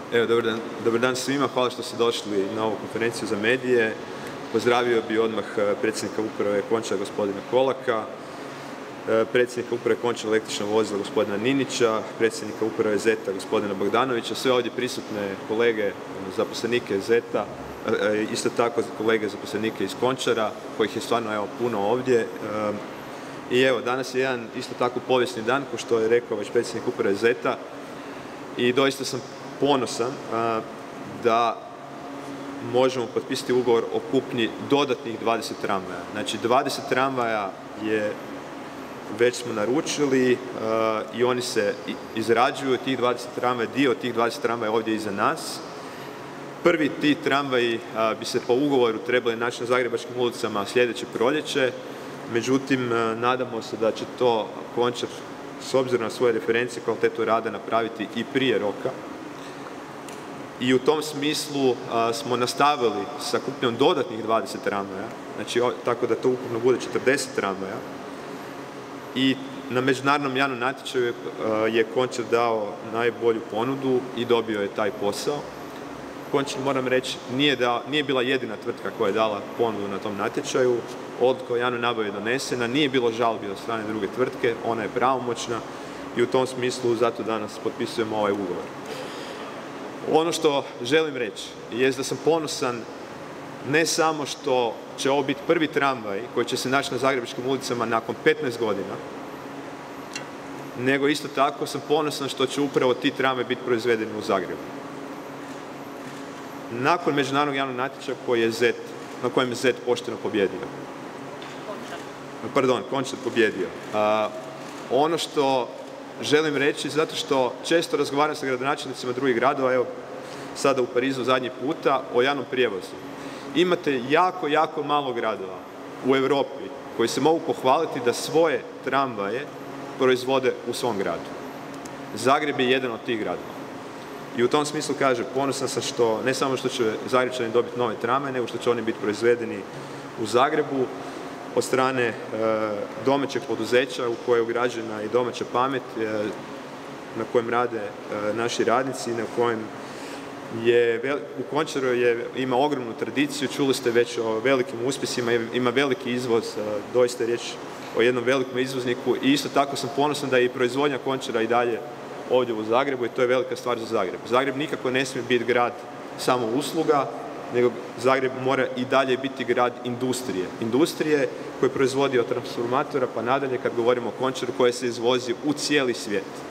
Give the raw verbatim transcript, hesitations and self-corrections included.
Evo, dobar dan, dobar dan svima, hvala što ste došli na ovu konferenciju za medije. Pozdravio bi odmah predsjednika uprave Končara, gospodina Kolaka, predsjednika uprave Končar električnog vozila, gospodina Ninića, predsjednika uprave Zeta, gospodina Bogdanovića, sve ovdje prisutne kolege, zaposlenike Zeta, isto tako kolege zaposlenike iz Končara, kojih je stvarno evo, puno ovdje. I evo, danas je jedan isto tako povijesni dan, kao što je rekao već predsjednik uprave Zeta, i doista sam ponosan a, da možemo potpisati ugovor o kupnji dodatnih dvadeset tramvaja. Znači dvadeset tramvaja je već smo naručili a, i oni se izrađuju, tih dvadeset tramvaja, dio tih dvadeset tramvaja ovdje iza nas. Prvi ti tramvaji a, bi se po ugovoru trebali naći na zagrebačkim ulicama sljedeće proljeće, međutim a, nadamo se da će to Končar s obzirom na svoje referencije kvalitetu rada napraviti i prije roka. I u tom smislu a, smo nastavili sa kupnjom dodatnih dvadeset tramvaja, znači o, tako da to ukupno bude četrdeset tramvaja. I na međunarodnom javnom natječaju a, je Končar dao najbolju ponudu i dobio je taj posao. Končar, moram reći, nije, da, nije bila jedina tvrtka koja je dala ponudu na tom natječaju. Odluka o javnoj nabavi je donesena, nije bilo žalbi od strane druge tvrtke, ona je pravomoćna i u tom smislu zato danas potpisujemo ovaj ugovor. Ono što želim reći je da sam ponosan ne samo što će ovo biti prvi tramvaj koji će se naći na zagrebačkim ulicama nakon petnaest godina, nego isto tako sam ponosan što će upravo ti tramvaj biti proizvedeni u Zagrebu. Nakon međunarodnog javnog natječaja koji je Zet, na kojem je Zet pošteno pobjedio. Končar. Pardon, Končar pobjedio. A, ono što želim reći, zato što često razgovaram sa gradonačelnicima drugih gradova, evo sada u Parizu zadnji puta, o javnom prijevozu. Imate jako, jako malo gradova u Europi koji se mogu pohvaliti da svoje tramvaje proizvode u svom gradu. Zagreb je jedan od tih gradova. I u tom smislu kaže, ponosan sam što ne samo što će Zagrebčani dobiti nove tramvaje, nego što će oni biti proizvedeni u Zagrebu od strane e, domaćeg poduzeća u koje je ugrađena i domaća pamet, e, na kojem rade e, naši radnici, na kojem je, u Končaru je, ima ogromnu tradiciju, čuli ste već o velikim uspjesima, ima veliki izvoz, e, doista je riječ o jednom velikom izvozniku i isto tako sam ponosan da je i proizvodnja Končara i dalje ovdje u Zagrebu i to je velika stvar za Zagreb. Zagreb nikako ne smije biti grad samo usluga, nego Zagreb mora i dalje biti grad industrije. Industrije koje proizvodi od transformatora pa nadalje kad govorimo o Končaru koje se izvozi u cijeli svijet.